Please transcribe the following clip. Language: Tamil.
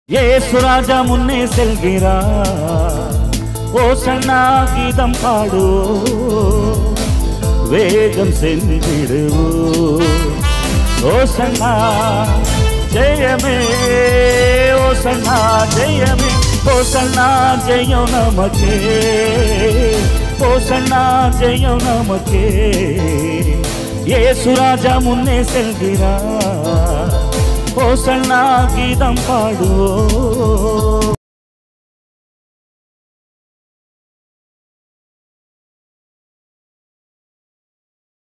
ஏசுராஜா முன்னே செல்கிறார், ஓசன்னா கீதம் பாடு, வேகம் சென்றிடுவோ. ஓசன்னா ஜெயமே, ஓசன்னா ஜெயமே, ஓசன்னா ஜெயம் நமக்கே, ஓசன்னா ஜெயம் நமக்கே. ஏசுராஜா முன்னே செல்கிறார், ஓசன்னா கீதம் பாடு.